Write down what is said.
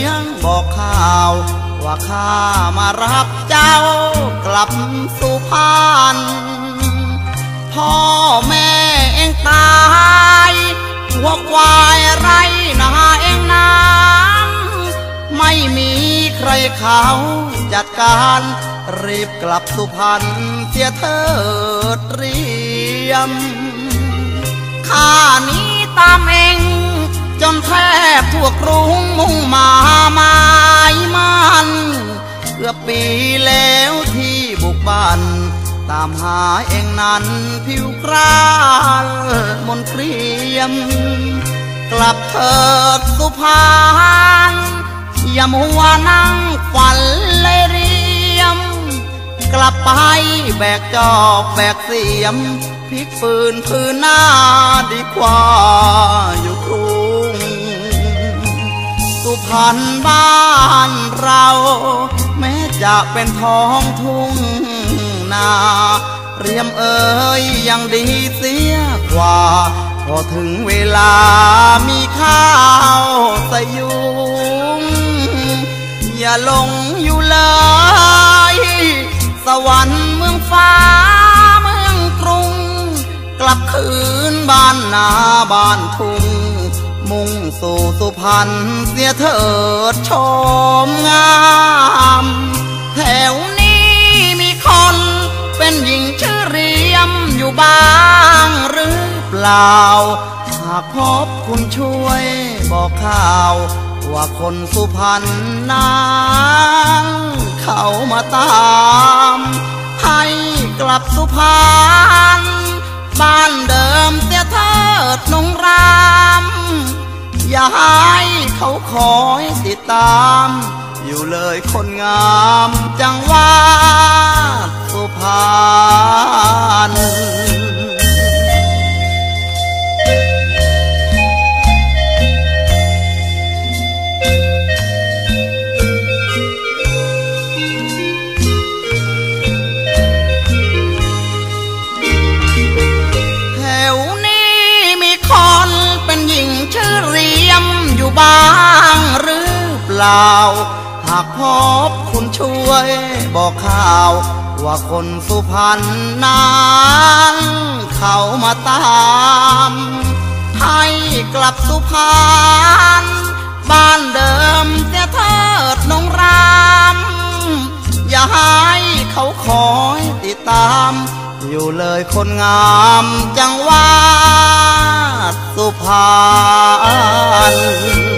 ยงบอกข่าวว่าข้ามารับเจ้ากลับสุพรรณพ่อแม่เองตายวัวควายไรนาเองนั้นไม่มีใครเขาจัดการรีบกลับสุพรรณเสียเถิดเตรียมข้านี้ตามเองจนแทบทั่วกรุงมุ่งมาหมายมันเกือบปีแล้วที่บุกบ้านตามหาเองนั้นผิวกร้านมนเตรียมกลับเถิดสุพรรณอย่ามัวนั่งฝันเลยเรียมกลับไปแบกจอบแบกเสียมพลิกฟืนพื้นหน้าดีกว่าอยู่กรุงสุพรรณบ้านเราแม้จะเป็นท้องทุ่งนาเรียมเอ๋ยยังดีเสียกว่าพอถึงเวลามีข้าวใส่ยุงอย่าลงอยู่เลยสวรรค์เมืองฟ้าเมืองกรุงกลับคืนบ้านนาบ้านทุ่งมุ่งสู่สุพรรณเสียเถิดชมงามแถวนี้มีคนเป็นหญิงชื่อเรียมอยู่บ้างหรือเปล่าหากพบคุณช่วยบอกข่าวว่าคนสุพรรณนั้นเขามาตามให้กลับสุพรรณบ้านเดิมเสียเถิดนงรามอย่าให้เขาคอยติดตามอยู่เลยคนงามจังหวัดสุพรรณชื่อเรียมอยู่บ้างหรือเปล่าหากพบคุณช่วยบอกข่าวว่าคนสุพรรณนั้นเขามาตามให้กลับสุพรรณบ้านเดิมเสียเถิดนงรามอย่าให้เขาคอยติดตามอยู่เลยคนงามจังหวัดสุพรรณ